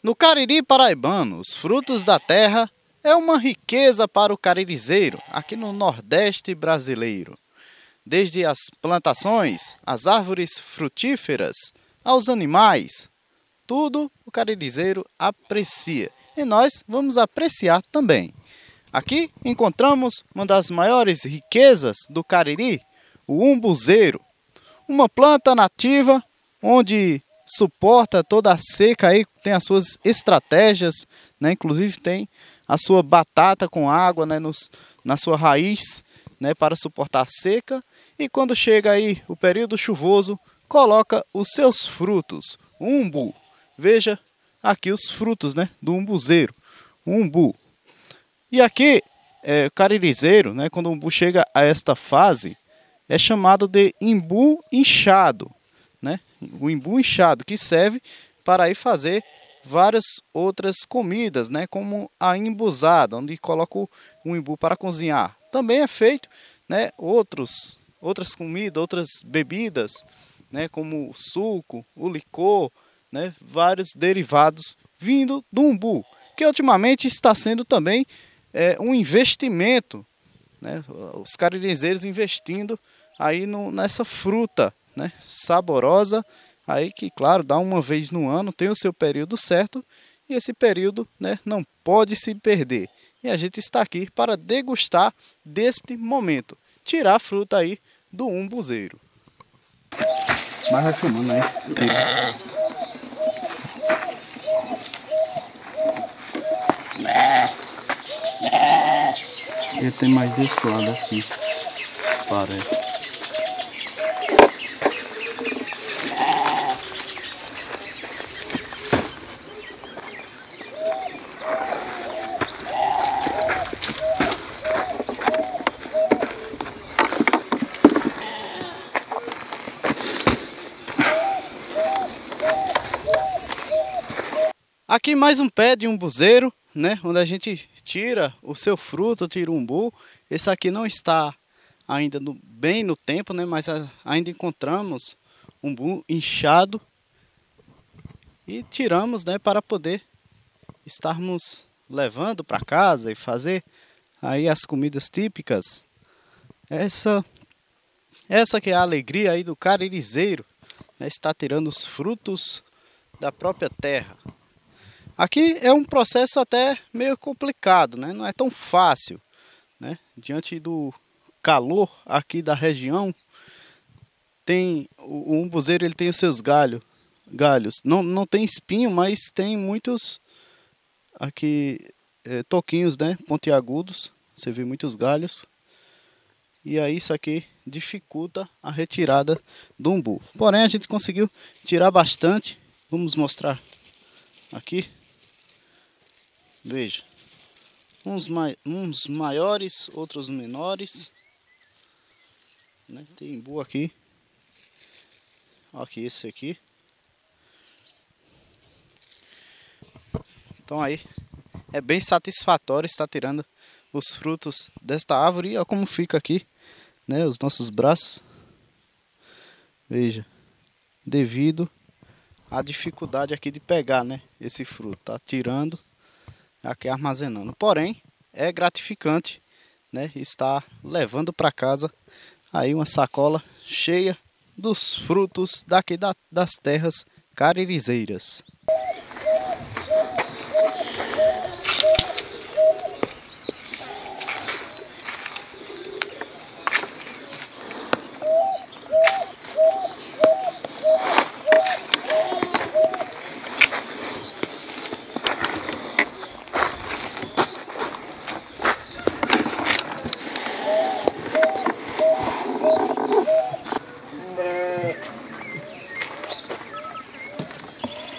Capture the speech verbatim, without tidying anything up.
No Cariri paraibano, os frutos da terra é uma riqueza para o caririzeiro, aqui no Nordeste brasileiro. Desde as plantações, as árvores frutíferas, aos animais, tudo o caririzeiro aprecia. E nós vamos apreciar também. Aqui encontramos uma das maiores riquezas do Cariri, o umbuzeiro. Uma planta nativa onde suporta toda a seca, aí tem as suas estratégias, né? Inclusive tem a sua batata com água, né? Nos, na sua raiz, né? Para suportar a seca. E quando chega aí o período chuvoso, coloca os seus frutos, o umbu. Veja aqui os frutos, né? Do umbuzeiro, o umbu. E aqui, é, o caririzeiro, né? Quando o umbu chega a esta fase, é chamado de imbu inchado, né? O imbu inchado, que serve para aí fazer várias outras comidas, né? Como a imbuzada, onde coloca o imbu para cozinhar. Também é feito, né? Outros, outras comidas, outras bebidas, né? Como o suco, o licor, né? Vários derivados vindo do umbu, que ultimamente está sendo também é, um investimento, né? Os caririzeiros investindo aí no, nessa fruta, né? Saborosa, aí que claro, dá uma vez no ano, tem o seu período certo, e esse período, né, não pode se perder. E a gente está aqui para degustar deste momento, tirar a fruta aí do umbuzeiro. Mas vai filmando aí. Ele tem mais desse lado aqui, parece. Aqui mais um pé de umbuzeiro, né? Onde a gente tira o seu fruto, tira o umbu. Esse aqui não está ainda no, bem no tempo, né? Mas a, ainda encontramos umbu inchado e tiramos, né? Para poder estarmos levando para casa e fazer aí as comidas típicas. Essa, essa que é a alegria aí do caririzeiro, né? Está tirando os frutos da própria terra. Aqui é um processo até meio complicado, né? Não é tão fácil, né? Diante do calor aqui da região, tem o, o umbuzeiro, ele tem os seus galhos, galhos. Não, não tem espinho, mas tem muitos aqui é, toquinhos, né? Pontiagudos. Você vê muitos galhos. E aí isso aqui dificulta a retirada do umbu. Porém a gente conseguiu tirar bastante. Vamos mostrar aqui. Veja, uns, mai uns maiores, outros menores, né? Tem imbu aqui, aqui esse aqui. Então aí é bem satisfatório estar tirando os frutos desta árvore. E olha como fica aqui, né? Os nossos braços. Veja, devido à dificuldade aqui de pegar, né? Esse fruto, tá tirando. Aqui armazenando, porém é gratificante, né, estar levando para casa aí uma sacola cheia dos frutos daqui da, das terras caririzeiras.